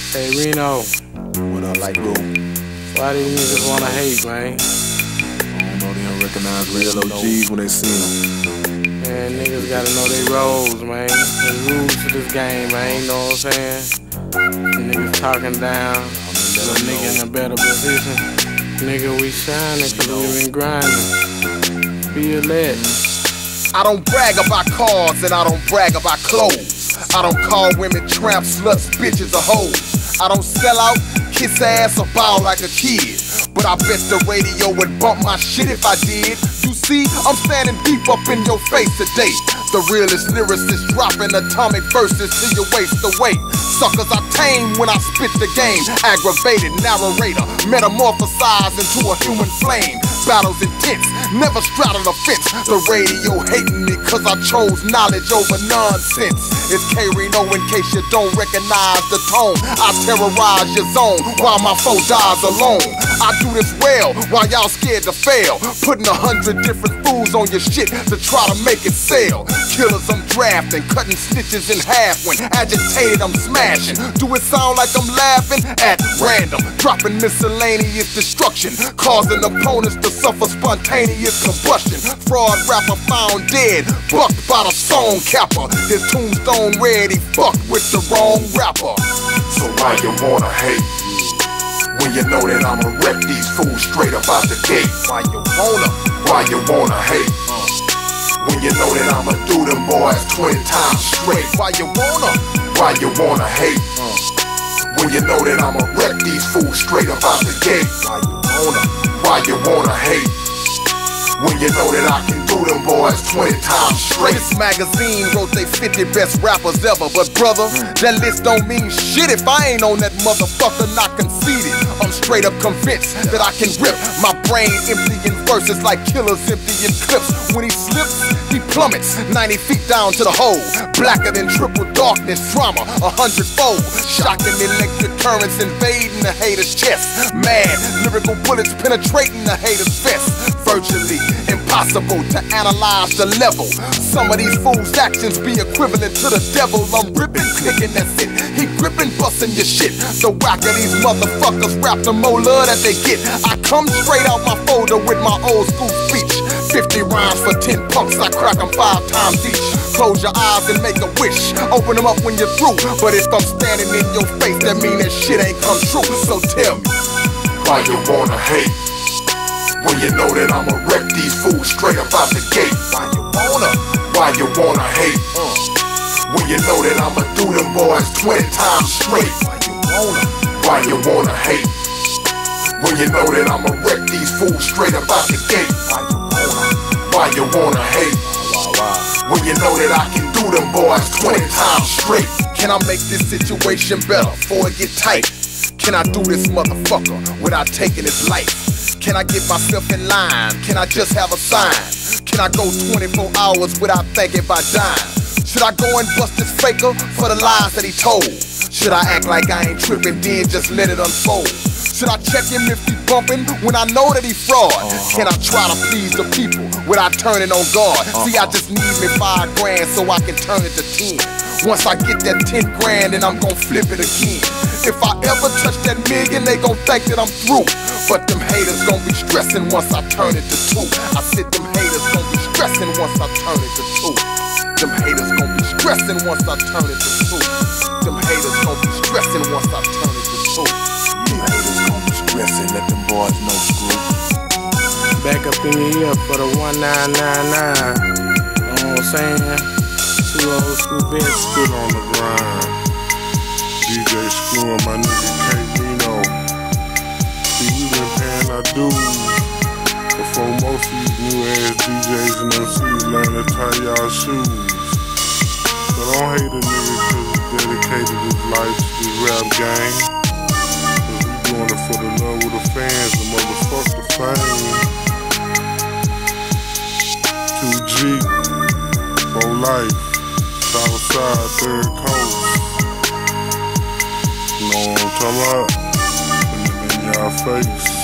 Hey Reno, What up, like, bro? why these niggas wanna hate, man? I don't know, they don't recognize real OGs when they see them. Man, niggas gotta know they roles, man. There's rules to this game, man, you know what I'm saying? Niggas talking down, put a nigga in a better position. Nigga, we shining cause we been grinding. Feel that. I don't brag about cars and I don't brag about clothes. I don't call women tramps, sluts, bitches, or hoes. I don't sell out, kiss ass, or bow like a kid. But I bet the radio would bump my shit if I did. You see, I'm standing deep up in your face today. The realest lyricist dropping atomic verses to your waist away. Suckers I tame when I spit the game. Aggravated narrator, metamorphosized into a human flame. Battles intense, never straddle a fence. The radio hating me cause I chose knowledge over nonsense. It's K-Reno in case you don't recognize the tone. I terrorize your zone while my foe dies alone. I do this well while y'all scared to fail. Putting 100 different fools on your shit to try to make it sell. Killers I'm drafting, cutting snitches in half. When agitated I'm smashing. Do it sound like I'm laughing? At random, dropping miscellaneous destruction, causing opponents to suffer spontaneous combustion. Fraud rapper found dead, bucked by the song capper. His tombstone red, he fucked with the wrong rapper. So why you wanna hate? When you know that I'ma wreck these fools straight up out the gate. Why you wanna hate? When you know that I'ma do them boys 20 times straight. Why you wanna hate? When you know that I'ma wreck these fools straight up out the gate. Why you wanna hate? When you know that I can do them boys 20 times straight. This magazine wrote they 50 best rappers ever. But brother, that list don't mean shit if I ain't on that motherfucker not conceited. I'm straight up convinced that I can rip my brain emptying verses like killers emptying clips. When he slips, he plummets 90 feet down to the hole. Blacker than triple darkness, trauma 100-fold. Shocking electric currents invading the hater's chest. Mad lyrical bullets penetrating the hater's vest. Virtually impossible to analyze the level. Some of these fools' actions be equivalent to the devil. I'm ripping, clicking, that's it. He gripping, busting your shit. The whack of these motherfuckers rap the more love that they get. I come straight out my folder with my old school speech. 50 rhymes for 10 punks, I crack them 5 times each. Close your eyes and make a wish, open them up when you're through. But if I'm standing in your face, that mean that shit ain't come true. So tell me, why you wanna hate? When you know that I'ma wreck these fools straight up out the gate. Why you wanna hate? When you know that I'ma do them boys 20 times straight. Why you wanna hate? When you know that I'ma wreck these fools straight up out the gate. Why you wanna hate? When you know that I can do them boys 20 times straight. Can I make this situation better before it get tight? Can I do this motherfucker without taking his life? Can I get myself in line? Can I just have a sign? Can I go 24 hours without thinking about dying? Should I go and bust this faker for the lies that he told? Should I act like I ain't tripping, then just let it unfold? Should I check him if he bumping when I know that he fraud? Can I try to please the people without turning on guard? See, I just need me 5 grand so I can turn it to 10. Once I get that 10 grand, then I'm gon' flip it again. If I ever touch that million, they gon' think that I'm through. But them haters gon' be stressing once I turn it to 2. I said them haters gon' be stressing once I turn it to 2. Them haters gon' be stressing once I turn it to 2. Them haters gon' be stressing once I turn it to 2. Them haters gon' be stressing, let them boys know screw. Back up in your ear for the 1999. You know what I'm saying? 2 old school vets still on the grind. DJ Screw and my nigga K-Reno. See, we been paying our dues before most of these new ass DJs and MCs learn to tie y'all shoes. So don't hate a nigga cause he dedicated his life to this rap game. Cause we doing it for the love of the fans, the motherfucker fame. 2G, for life, Southside, 3rd Coast. You know what I'm talking about? In y'all face.